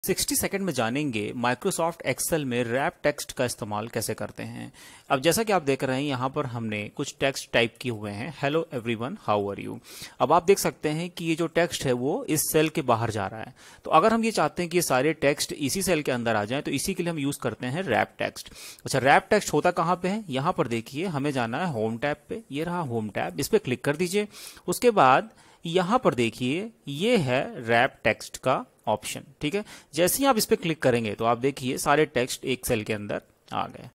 60 second में जानेंगे Microsoft Excel में रैप टेक्स्ट का इस्तेमाल कैसे करते हैं। अब जैसा कि आप देख रहे हैं यहाँ पर हमने कुछ टेक्स्ट टाइप किए हुए हैं, hello everyone how are you. अब आप देख सकते हैं कि ये जो टेक्स्ट है वो इस सेल के बाहर जा रहा है। तो अगर हम ये चाहते हैं कि ये सारे टेक्स्ट इसी सेल के अंदर आ जाएं तो इसी के लिए हम यूज करते हैं रैप टेक्स्ट। अच्छा, रैप टेक्स्ट होता कहाँ पे है, यहाँ पर देखिए हमें जाना है होम टैब पे। ये रहा होम टैब, इस पर क्लिक कर दीजिए। उसके बाद यहां पर देखिए ये है रैप टेक्स्ट का ऑप्शन। ठीक है, जैसे ही आप इस पे क्लिक करेंगे तो आप देखिए सारे टेक्स्ट एक सेल के अंदर आ गए।